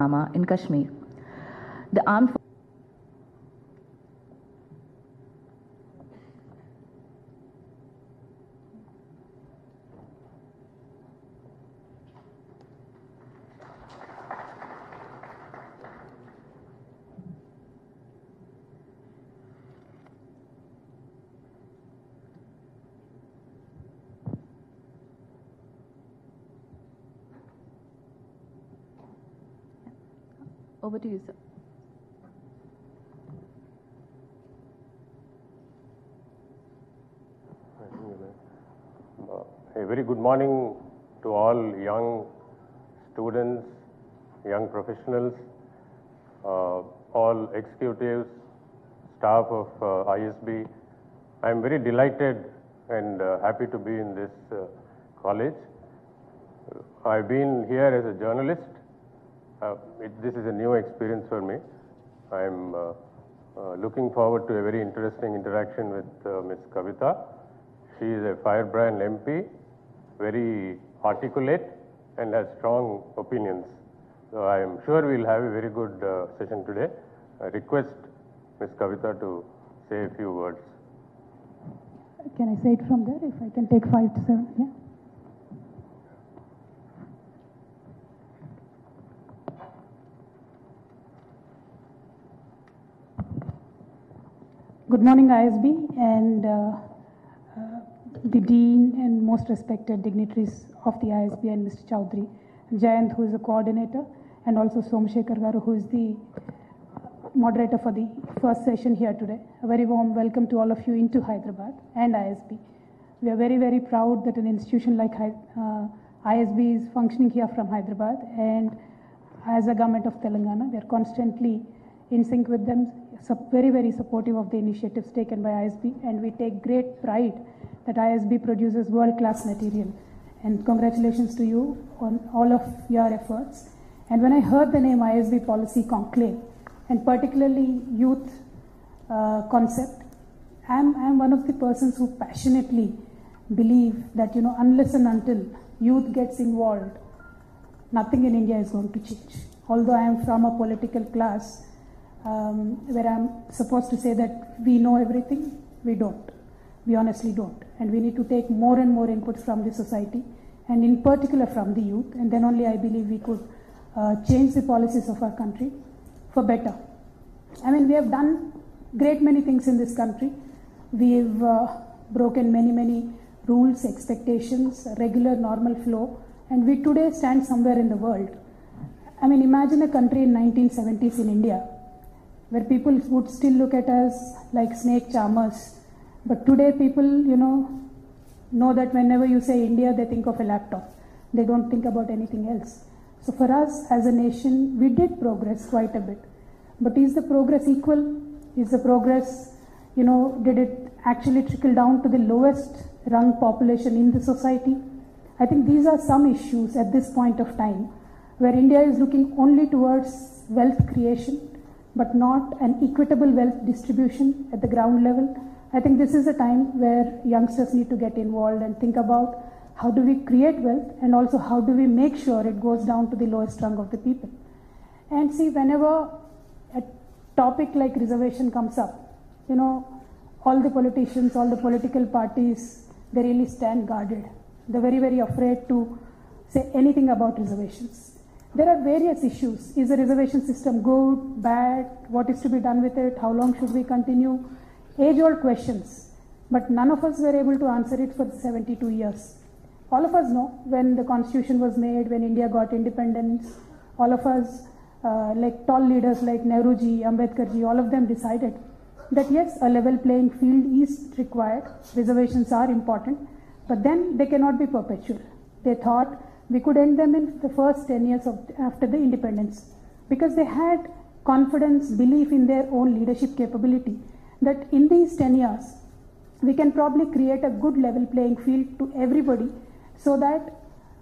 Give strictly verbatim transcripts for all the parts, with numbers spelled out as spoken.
Pulwama in Kashmir. The armed Over to you, sir. A very good morning to all young students, young professionals, uh, all executives, staff of uh, I S B. I am very delighted and uh, happy to be in this uh, college. I've been here as a journalist. Uh, it, this is a new experience for me. I'm uh, uh, looking forward to a very interesting interaction with uh, Miz Kavita. She is a firebrand M P, very articulate and has strong opinions. So I am sure we'll have a very good uh, session today. I request Miz Kavita to say a few words. Can I say it from there? If I can take five to seven, yeah. Good morning, I S B, and uh, uh, the Dean and most respected dignitaries of the I S B, and Mister Chowdhury, Jayant, who is the coordinator, and also Somashekar Garu, who is the moderator for the first session here today. A very warm welcome to all of you into Hyderabad and I S B. We are very, very proud that an institution like uh, I S B is functioning here from Hyderabad, and as a government of Telangana, we are constantly in sync with them, very, very supportive of the initiatives taken by I S B, and we take great pride that I S B produces world-class material. And congratulations to you on all of your efforts. And when I heard the name I S B Policy Conclave, and particularly youth uh, concept, I'm, I'm one of the persons who passionately believe that, you know, unless and until youth gets involved, nothing in India is going to change. Although I am from a political class, Um, where I'm supposed to say that we know everything, we don't. We honestly don't. And we need to take more and more input from the society, and in particular from the youth, and then only I believe we could uh, change the policies of our country for better. I mean, we have done great many things in this country. We've uh, broken many, many rules, expectations, regular, normal flow, and we today stand somewhere in the world. I mean, imagine a country in nineteen seventies in India, where people would still look at us like snake charmers. But today people, you know, know that whenever you say India, they think of a laptop. They don't think about anything else. So for us as a nation, we did progress quite a bit. But is the progress equal? Is the progress, you know, did it actually trickle down to the lowest rung population in the society? I think these are some issues at this point of time, where India is looking only towards wealth creation, but not an equitable wealth distribution at the ground level. I think this is a time where youngsters need to get involved and think about how do we create wealth, and also how do we make sure it goes down to the lowest rung of the people. And see, whenever a topic like reservation comes up, you know, all the politicians, all the political parties, they really stand guarded. They're very, very afraid to say anything about reservations. There are various issues. Is the reservation system good, bad? What is to be done with it? How long should we continue? Age-old questions. But none of us were able to answer it for seventy-two years. All of us know when the constitution was made, when India got independence, all of us, uh, like tall leaders like Nehruji, Ambedkarji, all of them decided that yes, a level playing field is required. Reservations are important, but then they cannot be perpetual. They thought we could end them in the first ten years of, after the independence, because they had confidence, belief in their own leadership capability, that in these ten years, we can probably create a good level playing field to everybody, so that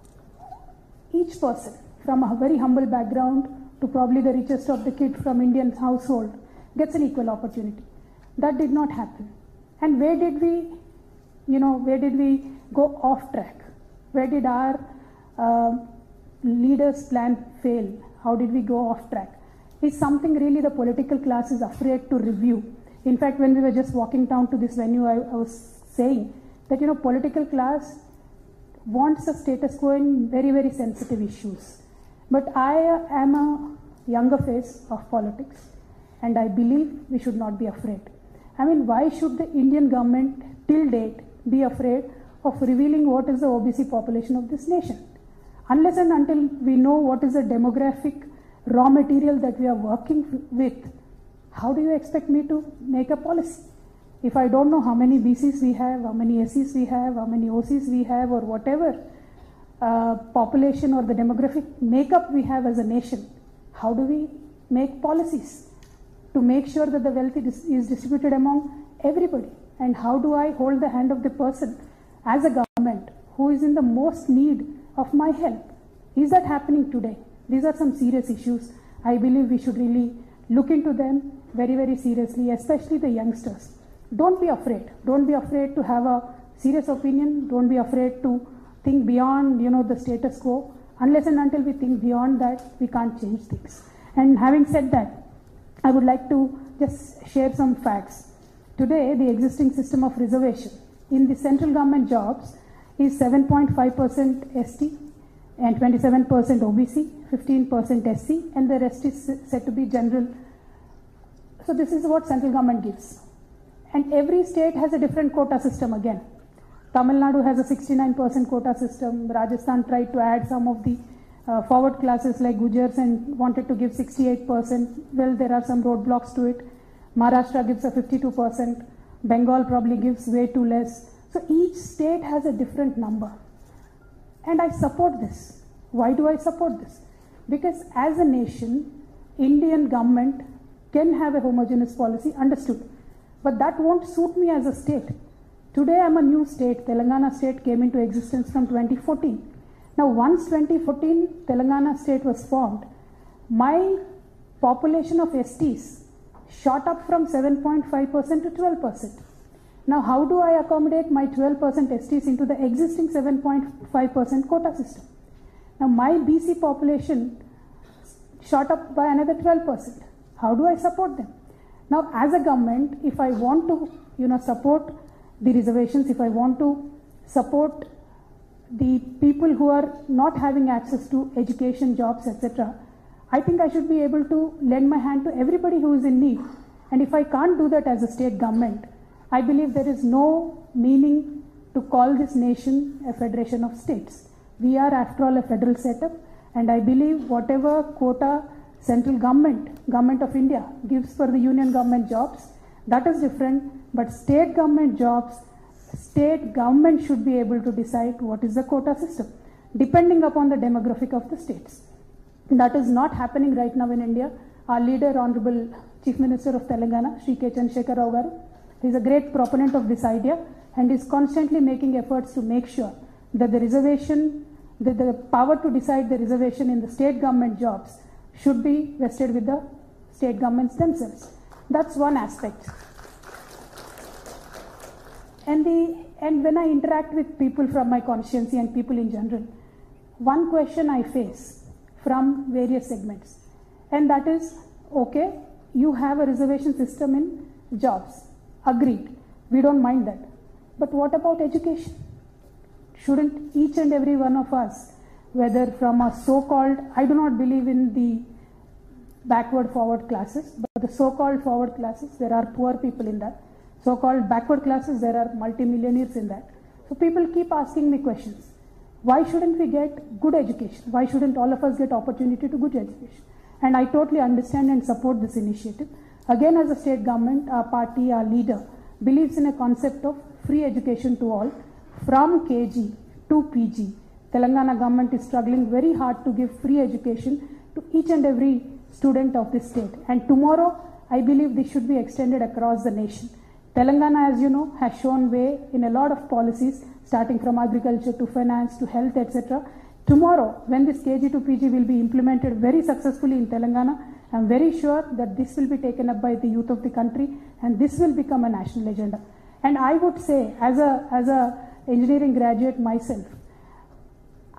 each person from a very humble background to probably the richest of the kid from Indian household gets an equal opportunity. That did not happen. And where did we, you know, where did we go off track? Where did our Uh, leaders' plan fail? How did we go off track? Is something really the political class is afraid to review. In fact, when we were just walking down to this venue, I, I was saying that, you know, political class wants a status quo in very, very sensitive issues. But I am a younger face of politics, and I believe we should not be afraid. I mean, why should the Indian government till date be afraid of revealing what is the O B C population of this nation? Unless and until we know what is the demographic raw material that we are working with, how do you expect me to make a policy? If I don't know how many B Cs we have, how many S Cs we have, how many O Cs we have, or whatever uh, population or the demographic makeup we have as a nation, how do we make policies to make sure that the wealth is distributed among everybody? And how do I hold the hand of the person as a government who is in the most need of my help? Is that happening today? These are some serious issues. I believe we should really look into them very, very seriously, especially the youngsters. Don't be afraid. Don't be afraid to have a serious opinion. Don't be afraid to think beyond, you know, the status quo. Unless and until we think beyond that, we can't change things. And having said that, I would like to just share some facts. Today, the existing system of reservation in the central government jobs is seven point five percent S T and twenty-seven percent O B C, fifteen percent S C, and the rest is said to be general. So this is what central government gives. And every state has a different quota system again. Tamil Nadu has a sixty-nine percent quota system. Rajasthan tried to add some of the uh, forward classes like Gujars and wanted to give sixty-eight percent. Well, there are some roadblocks to it. Maharashtra gives a fifty-two percent. Bengal probably gives way too less. So each state has a different number. And I support this. Why do I support this? Because as a nation, Indian government can have a homogeneous policy, understood. But that won't suit me as a state. Today I'm a new state. Telangana state came into existence from twenty fourteen. Now once twenty fourteen Telangana state was formed, my population of S Ts shot up from seven point five percent to twelve percent. Now how do I accommodate my twelve percent S Ts into the existing seven point five percent quota system? Now my B C population shot up by another twelve percent. How do I support them? Now as a government, if I want to, you know, support the reservations, if I want to support the people who are not having access to education, jobs, et cetera, I think I should be able to lend my hand to everybody who is in need. And if I can't do that as a state government, I believe there is no meaning to call this nation a federation of states. We are, after all, a federal setup, and I believe whatever quota central government, government of India gives for the union government jobs, that is different, but state government jobs, state government should be able to decide what is the quota system, depending upon the demographic of the states. That is not happening right now in India. Our leader, Honorable Chief Minister of Telangana, Shri K. Chandrasekhar Rao Garu, is a great proponent of this idea and is constantly making efforts to make sure that the reservation, that the power to decide the reservation in the state government jobs should be vested with the state governments themselves. That's one aspect. And, the, and when I interact with people from my constituency and people in general, one question I face from various segments, and that is, okay, you have a reservation system in jobs. Agreed. We don't mind that. But what about education? Shouldn't each and every one of us, whether from a so-called, I do not believe in the backward forward classes, but the so-called forward classes, there are poor people in that. So-called backward classes, there are multimillionaires in that. So people keep asking me questions. Why shouldn't we get good education? Why shouldn't all of us get opportunity to good education? And I totally understand and support this initiative. Again, as a state government, our party, our leader, believes in a concept of free education to all from K G to P G. Telangana government is struggling very hard to give free education to each and every student of this state. And tomorrow, I believe this should be extended across the nation. Telangana, as you know, has shown way in a lot of policies, starting from agriculture to finance to health, et cetera. Tomorrow, when this K G to P G will be implemented very successfully in Telangana, I am very sure that this will be taken up by the youth of the country and this will become a national agenda. And I would say, as a, as a engineering graduate myself,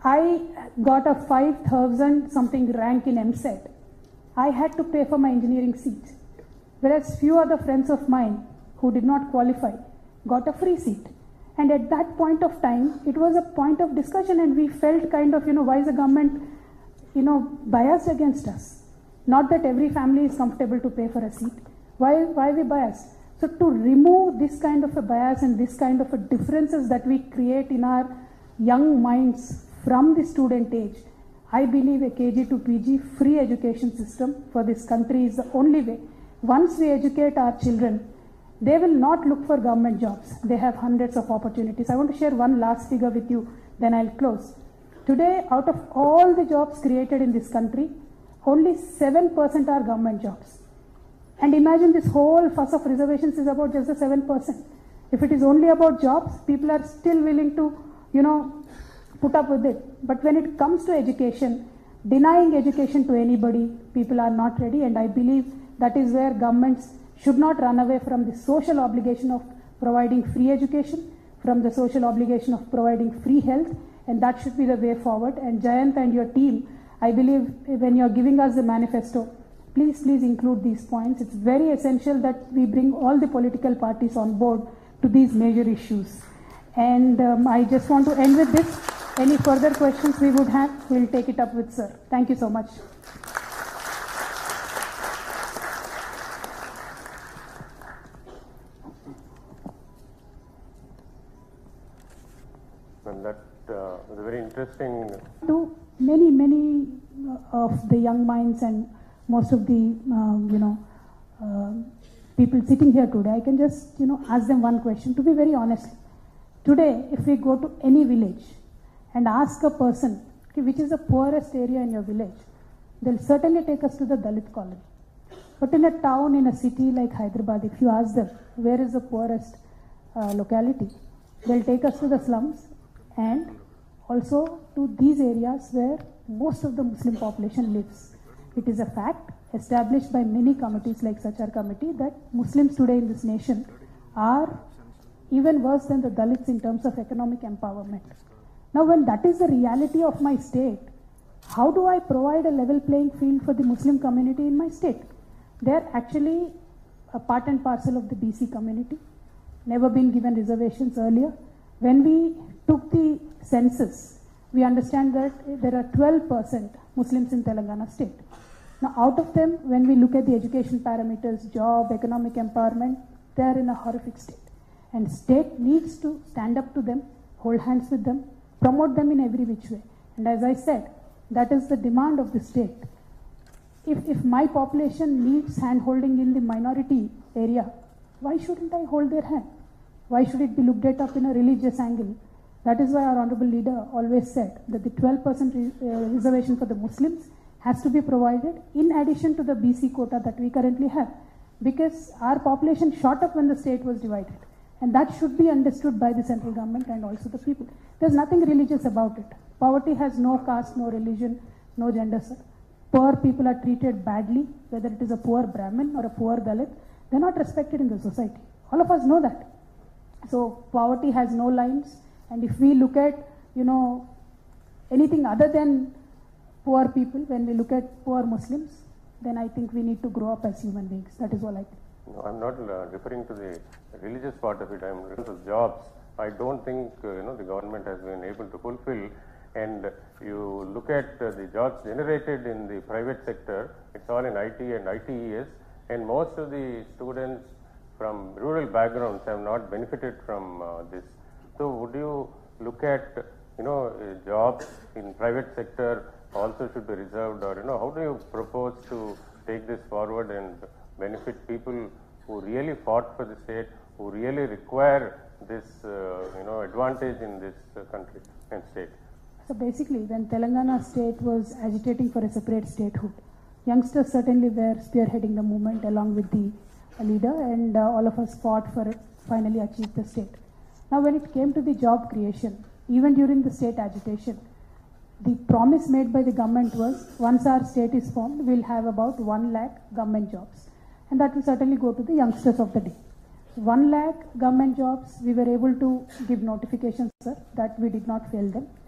I got a five thousand something rank in M SET. I had to pay for my engineering seat. Whereas few other friends of mine who did not qualify got a free seat. And at that point of time, it was a point of discussion, and we felt kind of, you know, why is the government, you know, biased against us? Not that every family is comfortable to pay for a seat. Why, why are we biased? So to remove this kind of a bias and this kind of a differences that we create in our young minds from the student age, I believe a K G to P G free education system for this country is the only way. Once we educate our children, they will not look for government jobs. They have hundreds of opportunities. I want to share one last figure with you, then I'll close. Today, out of all the jobs created in this country, only seven percent are government jobs. And imagine this whole fuss of reservations is about just the seven percent. If it is only about jobs, people are still willing to, you know, put up with it. But when it comes to education, denying education to anybody, people are not ready. And I believe that is where governments should not run away from the social obligation of providing free education, from the social obligation of providing free health, and that should be the way forward. And Jayant and your team, I believe when you are giving us the manifesto, please, please include these points. It's very essential that we bring all the political parties on board to these major issues. And um, I just want to end with this. Any further questions we would have, we'll take it up with sir. Thank you so much. And that uh, was a very interesting. To many, many uh, of the young minds and most of the, um, you know, uh, people sitting here today, I can just, you know, ask them one question. To be very honest, today, if we go to any village and ask a person, okay, which is the poorest area in your village, they'll certainly take us to the Dalit colony. But in a town, in a city like Hyderabad, if you ask them, where is the poorest uh, locality, they'll take us to the slums and also to these areas where most of the Muslim population lives. It is a fact established by many committees like Sachar committee that Muslims today in this nation are even worse than the Dalits in terms of economic empowerment. Now, when that is the reality of my state, how do I provide a level playing field for the Muslim community in my state? They are actually a part and parcel of the B C community, never been given reservations earlier. When we took the census, we understand that there are twelve percent Muslims in Telangana state. Now, out of them, when we look at the education parameters, job, economic empowerment, they are in a horrific state. And state needs to stand up to them, hold hands with them, promote them in every which way. And as I said, that is the demand of the state. If, if my population needs hand-holding in the minority area, why shouldn't I hold their hand? Why should it be looked at up in a religious angle? That is why our honorable leader always said that the twelve percent re, uh, reservation for the Muslims has to be provided in addition to the B C quota that we currently have, because our population shot up when the state was divided. And that should be understood by the central government and also the people. There's nothing religious about it. Poverty has no caste, no religion, no gender, sir. Poor people are treated badly, whether it is a poor Brahmin or a poor Dalit. They're not respected in the society. All of us know that. So poverty has no lines. And if we look at, you know, anything other than poor people, when we look at poor Muslims, then I think we need to grow up as human beings. That is all I think. No, I'm not uh, referring to the religious part of it. I'm referring to jobs. I don't think uh, you know the government has been able to fulfill. And you look at uh, the jobs generated in the private sector. It's all in I T and I T E S. And most of the students from rural backgrounds have not benefited from uh, this. So would you look at you know uh, jobs in private sector also should be reserved, or you know how do you propose to take this forward and benefit people who really fought for the state, who really require this uh, you know advantage in this uh, country and state? So basically, when Telangana state was agitating for a separate statehood, youngsters certainly were spearheading the movement along with the leader, and uh, all of us fought for it, finally achieved the state. Now, when it came to the job creation, even during the state agitation, the promise made by the government was, once our state is formed, we'll have about one lakh government jobs. And that will certainly go to the youngsters of the day. One lakh government jobs, we were able to give notifications, sir, that we did not fail them.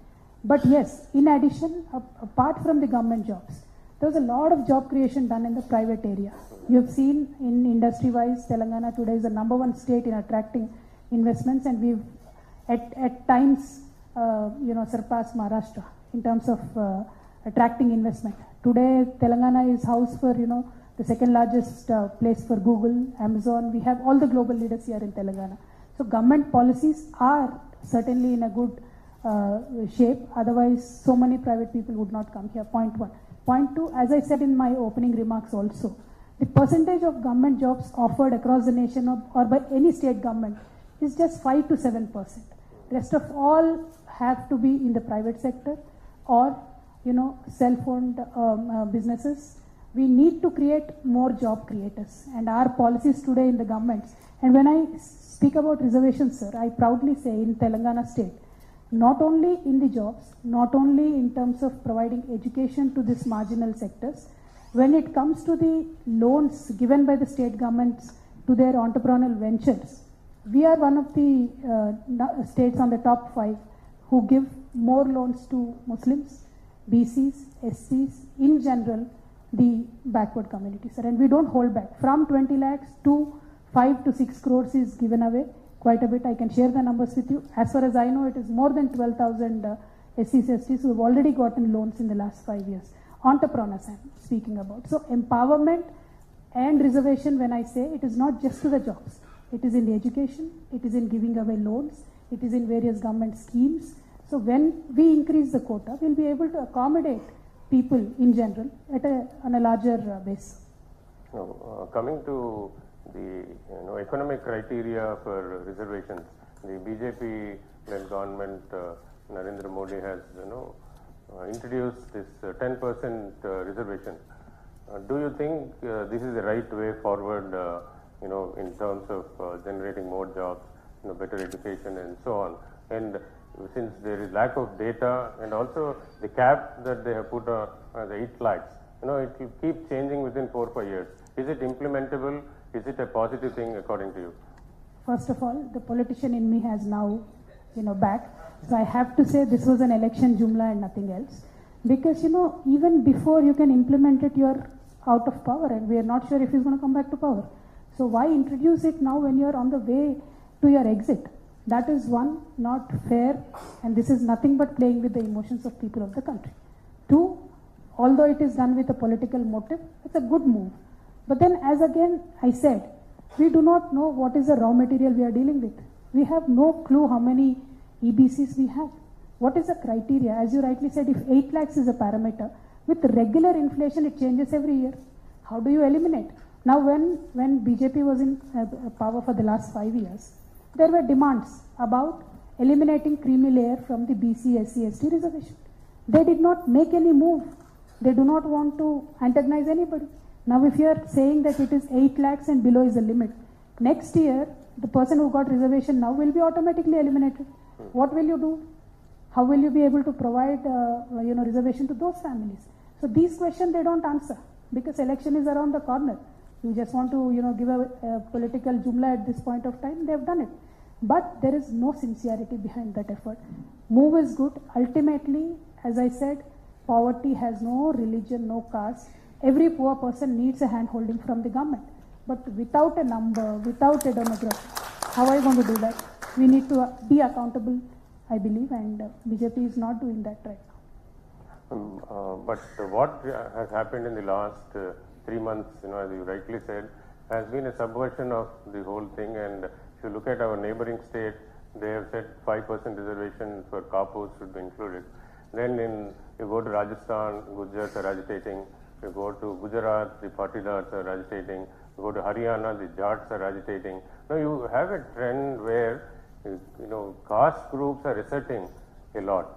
But yes, in addition, a- apart from the government jobs, there was a lot of job creation done in the private area. You have seen in industry-wise, Telangana today is the number one state in attracting investments, and we've at, at times, uh, you know, surpassed Maharashtra in terms of uh, attracting investment. Today, Telangana is house for, you know, the second largest uh, place for Google, Amazon. We have all the global leaders here in Telangana. So government policies are certainly in a good uh, shape. Otherwise, so many private people would not come here. Point one. Point two, as I said in my opening remarks also, the percentage of government jobs offered across the nation or, or by any state government is just five to seven percent. Rest of all have to be in the private sector or, you know, self-owned um, uh, businesses. We need to create more job creators, and our policies today in the governments. And when I speak about reservations, sir, I proudly say in Telangana state, not only in the jobs, not only in terms of providing education to these marginal sectors, when it comes to the loans given by the state governments to their entrepreneurial ventures, we are one of the uh, states on the top five who give more loans to Muslims, B Cs, S Cs, in general, the backward communities. And we don't hold back. From twenty lakhs to five to six crores is given away. Quite a bit. I can share the numbers with you. As far as I know, it is more than twelve thousand uh, S Cs, S Ts who have already gotten loans in the last five years. Entrepreneurs I'm speaking about. So empowerment and reservation, when I say, it is not just to the jobs. It is in the education, it is in giving away loans, it is in various government schemes. So when we increase the quota, we'll be able to accommodate people in general at a, on a larger uh, base. Now, uh, coming to the you know, economic criteria for reservations, the B J P-led government, uh, Narendra Modi has you know uh, introduced this uh, ten percent uh, reservation. Uh, do you think uh, this is the right way forward, uh, you know, in terms of uh, generating more jobs, you know, better education and so on? And since there is lack of data and also the cap that they have put on uh, the eight lakhs, you know, it will keep changing within four or five years. Is it implementable? Is it a positive thing according to you? First of all, the politician in me has now, you know, back. So I have to say this was an election jumla and nothing else. Because, you know, even before you can implement it, you're out of power and we are not sure if he's going to come back to power. So why introduce it now when you're on the way to your exit? That is one, not fair, and this is nothing but playing with the emotions of people of the country. Two, although it is done with a political motive, it's a good move. But then, as again I said, we do not know what is the raw material we are dealing with. We have no clue how many E B Cs we have. What is the criteria? As you rightly said, if eight lakhs is a parameter, with regular inflation it changes every year. How do you eliminate? Now when, when B J P was in uh, power for the last five years, there were demands about eliminating creamy layer from the B C, S C, S T reservation. They did not make any move. They do not want to antagonize anybody. Now if you are saying that it is eight lakhs and below is the limit, next year the person who got reservation now will be automatically eliminated. What will you do? How will you be able to provide uh, you know, reservation to those families? So these questions they don't answer because election is around the corner. You just want to, you know, give a, a political jumla at this point of time. They have done it. But there is no sincerity behind that effort. Move is good. Ultimately, as I said, poverty has no religion, no caste. Every poor person needs a hand holding from the government. But without a number, without a demographic, how are you going to do that? We need to be accountable, I believe, and uh, B J P is not doing that right now. Um, uh, but uh, what has happened in the last uh, three months, you know, as you rightly said, has been a subversion of the whole thing. And if you look at our neighboring state, they have said five percent reservation for Kapus should be included. Then in, you go to Rajasthan, Gujars are agitating. You go to Gujarat, the Patidars are agitating. You go to Haryana, the Jats are agitating. Now you have a trend where, you know, caste groups are asserting a lot.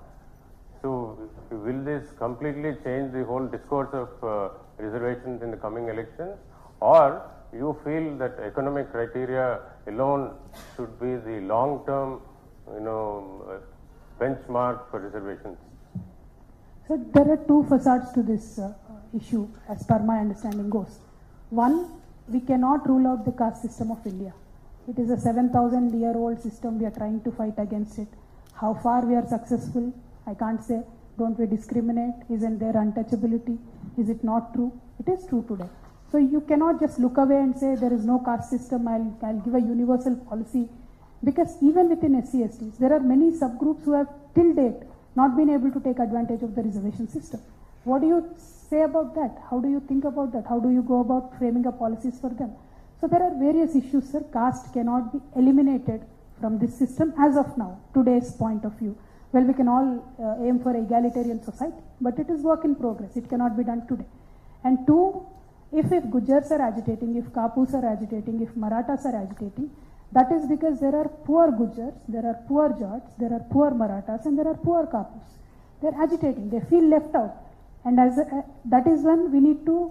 So will this completely change the whole discourse of uh, reservations in the coming elections, or you feel that economic criteria alone should be the long-term, you know, uh, benchmark for reservations? So there are two facades to this uh, issue as per my understanding goes. One, we cannot rule out the caste system of India. It is a seven thousand year old system. We are trying to fight against it. How far we are successful, I can't say, don't we discriminate? Isn't there untouchability? Is it not true? It is true today. So you cannot just look away and say there is no caste system, I'll, I'll give a universal policy. Because even within S C S Ts, there are many subgroups who have till date not been able to take advantage of the reservation system. What do you say about that? How do you think about that? How do you go about framing up policies for them? So there are various issues, sir. Caste cannot be eliminated from this system as of now, today's point of view. Well, we can all uh, aim for egalitarian society, but it is work in progress. It cannot be done today. And two, if, if Gujars are agitating, if Kapus are agitating, if Marathas are agitating, that is because there are poor Gujars, there are poor Jats, there are poor Marathas, and there are poor Kapus. They are agitating, they feel left out. And as a, uh, that is when we need to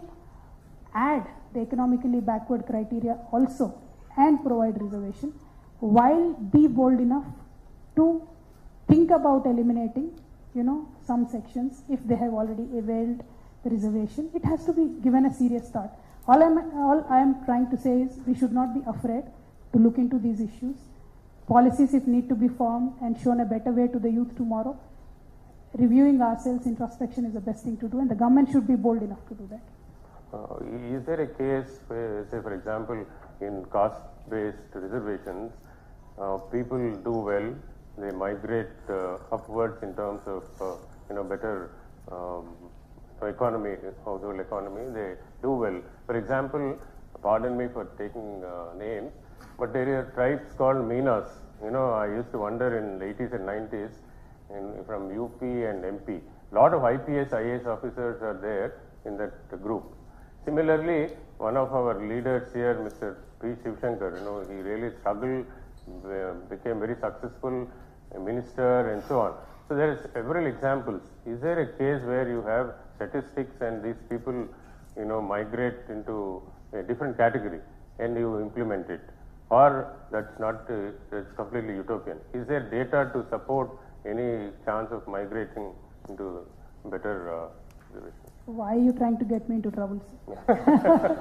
add the economically backward criteria also and provide reservation, while be bold enough to think about eliminating, you know, some sections if they have already availed the reservation. It has to be given a serious thought. All I am all I am trying to say is we should not be afraid to look into these issues. Policies, if need to be formed and shown a better way to the youth tomorrow, reviewing ourselves, introspection is the best thing to do, and the government should be bold enough to do that. Uh, is there a case where, say for example, in caste-based reservations, uh, people do well, they migrate uh, upwards in terms of uh, you know better um, economy, household economy, they do well. For example, pardon me for taking uh, names, but there are tribes called Meenas. You know, I used to wonder in the eighties and nineties in, from U P and M P. A lot of I P S, I A S officers are there in that group. Similarly, one of our leaders here, Mister P. Shivshankar, you know, he really struggled, uh, became very successful, a minister and so on. So there are several examples. Is there a case where you have statistics and these people, you know, migrate into a different category and you implement it? Or that's not, uh, that's completely utopian. Is there data to support any chance of migrating into better uh, situation? Why are you trying to get me into trouble, sir?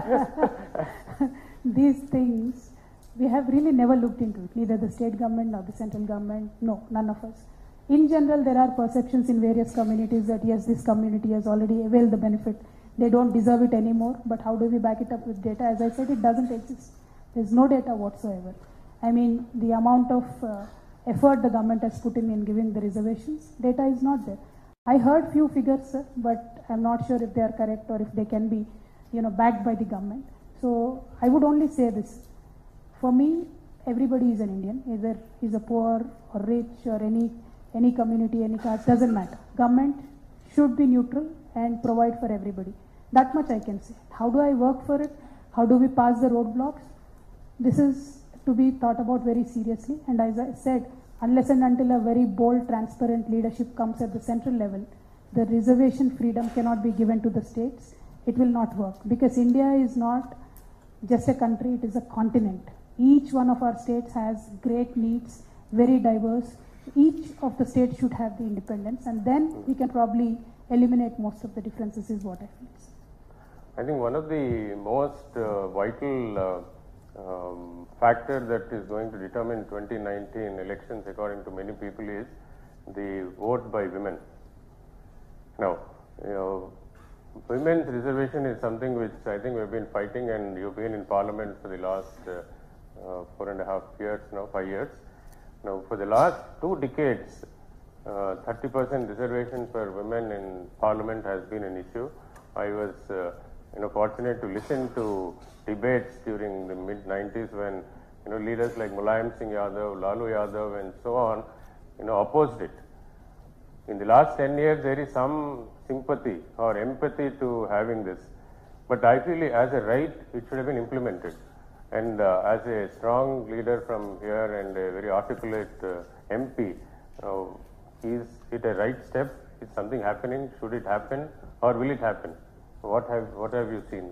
These things, we have really never looked into it, neither the state government nor the central government, no, none of us. In general, there are perceptions in various communities that yes, this community has already availed the benefit, they don't deserve it anymore, but how do we back it up with data? As I said, it doesn't exist. There's no data whatsoever. I mean, the amount of uh, effort the government has put in in giving the reservations, data is not there. I heard few figures, sir, but I'm not sure if they are correct or if they can be, you know, backed by the government. So I would only say this. For me, everybody is an Indian, either he's a poor or rich or any any community, any caste, doesn't matter. Government should be neutral and provide for everybody. That much I can say. How do I work for it? How do we pass the roadblocks? This is to be thought about very seriously. And as I said, unless and until a very bold, transparent leadership comes at the central level, the reservation freedom cannot be given to the states. It will not work, because India is not just a country, it is a continent. Each one of our states has great needs, very diverse. Each of the states should have the independence, and then we can probably eliminate most of the differences, is what I feel. I think one of the most uh, vital uh, um, factor that is going to determine twenty nineteen elections, according to many people, is the vote by women. Now, you know, women's reservation is something which I think we've been fighting, and you've been in Parliament for the last uh, uh, four and a half years now, five years. Now, for the last two decades, thirty percent uh, reservation for women in Parliament has been an issue. I was, uh, you know, fortunate to listen to debates during the mid nineties when, you know, leaders like Mulayam Singh Yadav, Lalu Yadav, and so on, you know, opposed it. In the last ten years, there is some sympathy or empathy to having this, but I feel as a right, it should have been implemented. And uh, as a strong leader from here and a very articulate uh, M P, uh, is it a right step? Is something happening? Should it happen, or will it happen? What have what have you seen?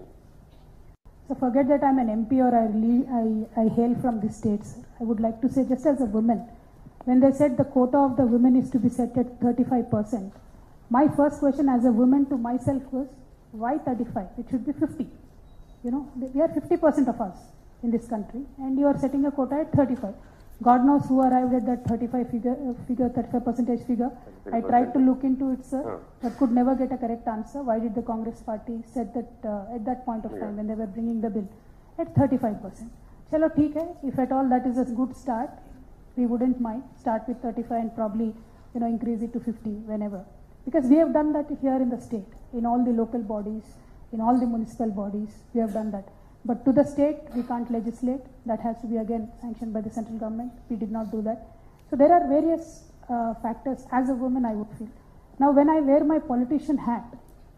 So forget that I'm an M P or I, I, I hail from the states. I would like to say, just as a woman, when they said the quota of the women is to be set at thirty-five percent, my first question as a woman to myself was, why thirty-five? It should be fifty. You know, we are fifty percent of us in this country, and you are setting a quota at thirty-five. God knows who arrived at that thirty-five figure, uh, figure thirty-five percentage figure. I tried to look into it, sir, Hmm. but could never get a correct answer. Why did the Congress party said that uh, at that point of time Yeah. when they were bringing the bill at thirty-five percent? Chalo, theek hai. If at all that is a good start, we wouldn't mind. Start with thirty-five and probably, you know, increase it to fifty whenever. Because we have done that here in the state, in all the local bodies, in all the municipal bodies, we have done that. But to the state, we can't legislate. That has to be again sanctioned by the central government. We did not do that. So there are various uh, factors. As a woman, I would feel. Now, when I wear my politician hat,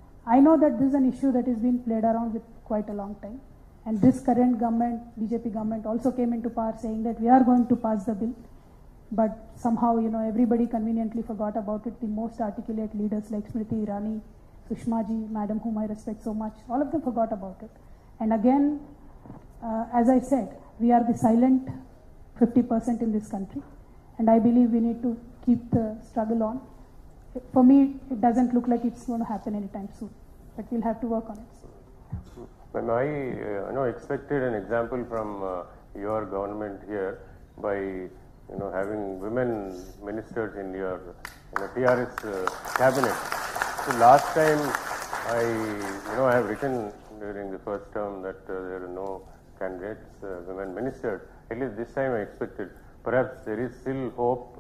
I know that this is an issue that is being played around with quite a long time. And this current government, B J P government, also came into power saying that we are going to pass the bill. But somehow, you know, everybody conveniently forgot about it. The most articulate leaders like Smriti Irani, Sushma ji, Madam, whom I respect so much, all of them forgot about it. And again, uh, as I said, we are the silent fifty percent in this country. And I believe we need to keep the struggle on. For me, it doesn't look like it's going to happen anytime soon. But we'll have to work on it. Ma'am, I uh, you know, expected an example from uh, your government here by you know having women ministers in your you know, T R S uh, cabinet. So last time I you know I have written during the first term that uh, there are no candidates, uh, women ministers. At least this time I expected. Perhaps there is still hope.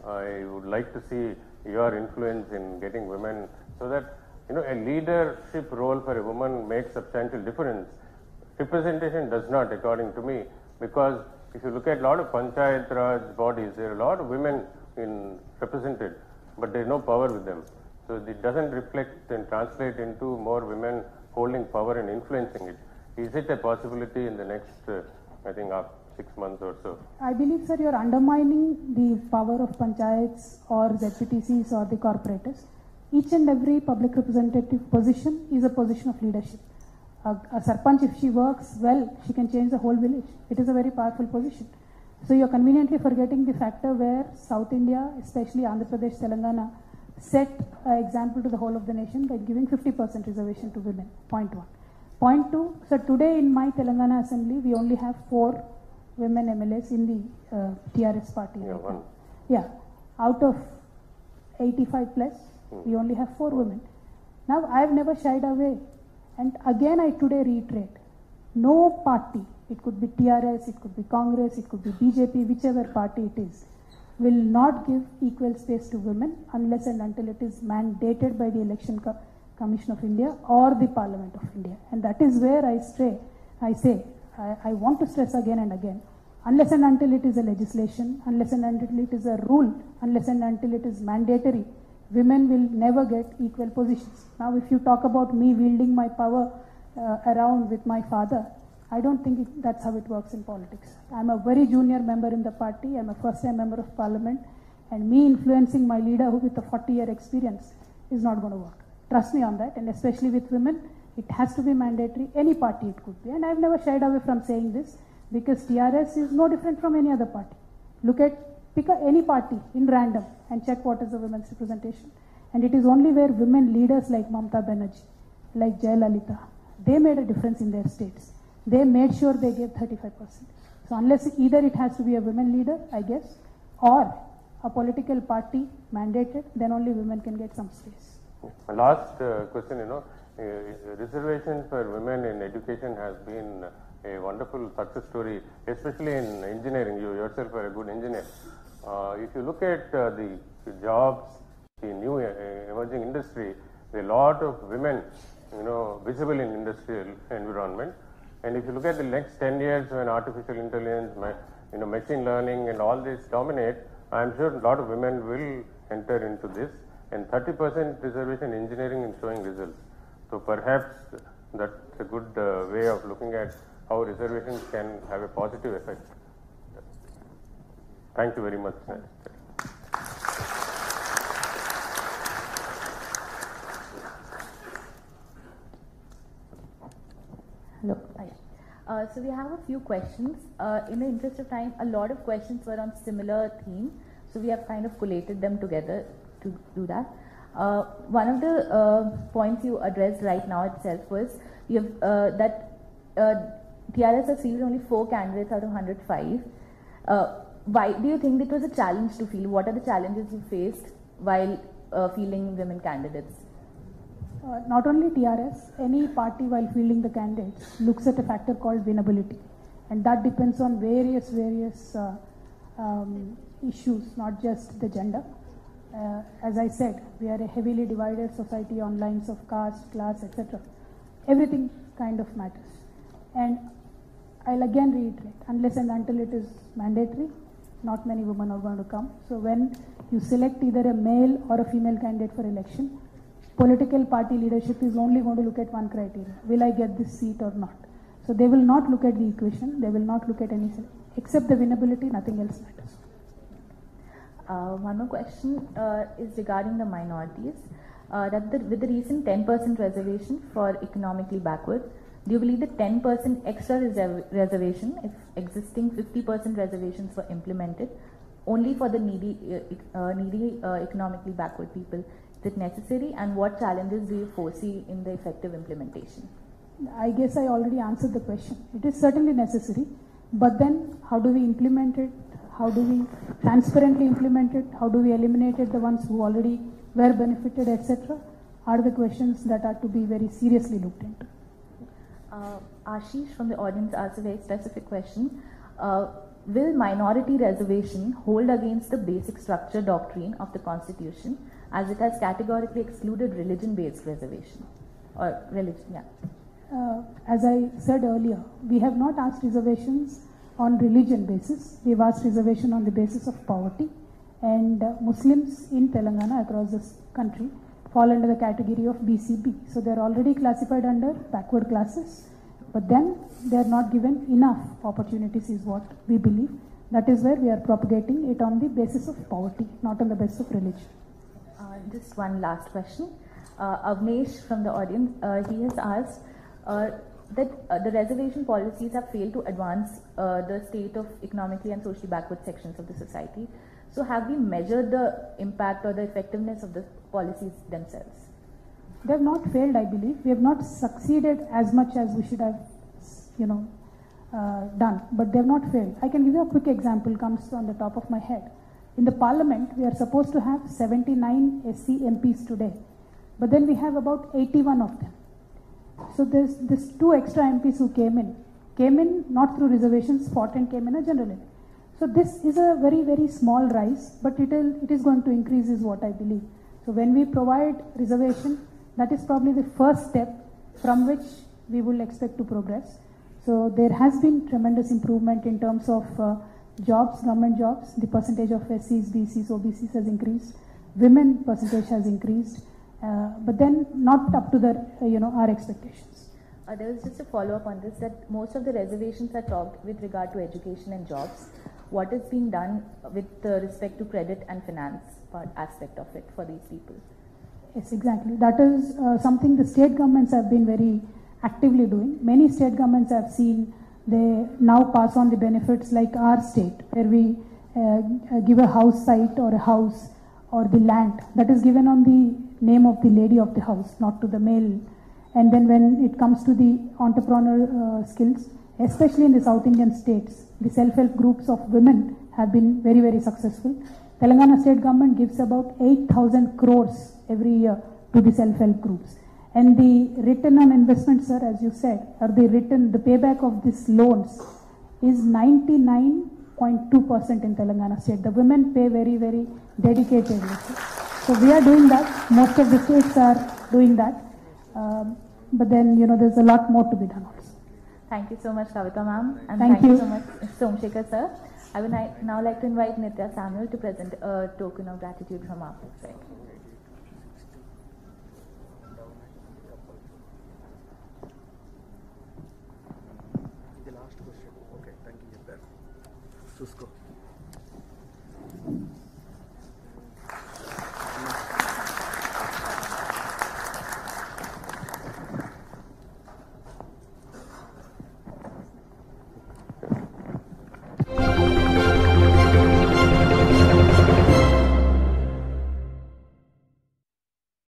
I would like to see your influence in getting women so that you know a leadership role for a woman makes substantial difference. Representation does not, according to me, because if you look at a lot of Panchayat Raj bodies, there are a lot of women in represented, but there is no power with them. So it doesn't reflect and translate into more women holding power and influencing it. Is it a possibility in the next, uh, I think, uh, six months or so? I believe, sir, you're undermining the power of panchayats or Z P T Cs or the corporators. Each and every public representative position is a position of leadership. A, a sarpanch, if she works well, she can change the whole village. It is a very powerful position. So you're conveniently forgetting the factor where South India, especially Andhra Pradesh, Telangana, set an example to the whole of the nation by giving fifty percent reservation to women, point one. Point two, so today in my Telangana assembly, we only have four women M L As in the uh, T R S party. Yeah, right one. now. Yeah, out of eighty-five plus, Hmm. we only have four women. Now, I have never shied away. And again, I today reiterate, no party, it could be T R S, it could be Congress, it could be B J P, whichever party it is, will not give equal space to women unless and until it is mandated by the Election Co Commission of India or the Parliament of India. And that is where I stray, I say, I, I want to stress again and again, unless and until it is a legislation, unless and until it is a rule, unless and until it is mandatory, women will never get equal positions. Now, if you talk about me wielding my power uh, around with my father, I don't think it, that's how it works in politics. I'm a very junior member in the party. I'm a first-time member of parliament, and me influencing my leader who with a forty-year experience is not going to work. Trust me on that, and especially with women, it has to be mandatory. Any party it could be, and I've never shied away from saying this because T R S is no different from any other party. Look at pick a, any party in random and check what is the women's representation, and it is only where women leaders like Mamata Banerjee, like Jayalalitha, they made a difference in their states. They made sure they gave thirty-five percent. So unless either it has to be a women leader, I guess, or a political party mandated, then only women can get some space. Last uh, question, you know, uh, reservations for women in education has been a wonderful success story, especially in engineering. You yourself are a good engineer. Uh, if you look at uh, the, the jobs, the new uh, emerging industry, there are a lot of women, you know, visible in industrial environment. And if you look at the next ten years when artificial intelligence, you know, machine learning and all this dominate, I'm sure a lot of women will enter into this. And thirty percent reservation engineering is showing results. So perhaps that's a good uh, way of looking at how reservations can have a positive effect. Thank you very much, sir. Hello. Hi. Uh, so we have a few questions. Uh, in the interest of time, a lot of questions were on similar theme, so we have kind of collated them together to do that. Uh, one of the uh, points you addressed right now itself was you have, uh, that uh, T R S has seated only four candidates out of one hundred five. Uh, why do you think it was a challenge to field? What are the challenges you faced while uh, fielding women candidates? Uh, not only T R S, any party while fielding the candidates looks at a factor called winnability, and that depends on various various uh, um, issues, not just the gender. Uh, as I said, we are a heavily divided society on lines of caste, class, et cetera. Everything kind of matters, and I'll again reiterate: unless and until it is mandatory, not many women are going to come. So when you select either a male or a female candidate for election, political party leadership is only going to look at one criteria: will I get this seat or not? So they will not look at the equation, they will not look at any, except the winnability, nothing else matters. Uh, one more question uh, is regarding the minorities. Uh, that the, with the recent ten percent reservation for economically backward, do you believe the ten percent extra reserv reservation, if existing fifty percent reservations were implemented, only for the needy, uh, uh, needy uh, economically backward people, is it necessary, and what challenges do you foresee in the effective implementation? I guess I already answered the question. It is certainly necessary, but then how do we implement it? How do we transparently implement it? How do we eliminate it, the ones who already were benefited, et cetera, are the questions that are to be very seriously looked into. Uh, Ashish from the audience asked a very specific question. Uh, will minority reservation hold against the basic structure doctrine of the Constitution, as it has categorically excluded religion-based reservation? Or religion, yeah. Uh, as I said earlier, we have not asked reservations on religion basis. We have asked reservation on the basis of poverty. And uh, Muslims in Telangana across this country fall under the category of B C B. So they are already classified under backward classes, but then they are not given enough opportunities is what we believe. That is where we are propagating it on the basis of poverty, not on the basis of religion. Uh, just one last question. Uh, Avnesh from the audience, uh, he has asked uh, that uh, the reservation policies have failed to advance uh, the state of economically and socially backward sections of the society. So have we measured the impact or the effectiveness of the policies themselves? They have not failed, I believe. We have not succeeded as much as we should have, you know, uh, done, but they have not failed. I can give you a quick example, comes on the top of my head. In the parliament, we are supposed to have seventy-nine S C M Ps today, but then we have about eighty-one of them. So there's this two extra M Ps who came in, came in not through reservations, fought and came in a general election. So this is a very, very small rise, but it, will, it is going to increase is what I believe. So when we provide reservation, that is probably the first step from which we will expect to progress. So there has been tremendous improvement in terms of uh, jobs, government jobs. The percentage of S Cs, B Cs, O B Cs has increased. Women percentage has increased, uh, but then not up to the, uh, you know, our expectations. Uh, there was just a follow-up on this, that most of the reservations are talked with regard to education and jobs. What is being done with uh, respect to credit and finance part aspect of it for these people? Yes, exactly. That is uh, something the state governments have been very actively doing. Many state governments have seen they now pass on the benefits, like our state, where we uh, give a house site or a house or the land that is given on the name of the lady of the house, not to the male. And then when it comes to the entrepreneur uh, skills, especially in the South Indian states, the self-help groups of women have been very, very successful. Telangana state government gives about eight thousand crores every year to the self-help groups. And the return on investment, sir, as you said, or the return, the payback of these loans is ninety-nine point two percent in Telangana state. The women pay very, very dedicatedly. So we are doing that. Most of the states are doing that. Um, but then, you know, there's a lot more to be done also. Thank you so much, Kavita ma'am. And thank, thank you. you so much, Somsekhar sir. I would now like to invite Nitya Samuel to present a token of gratitude from our side. The last question. Okay, thank you. Chusko.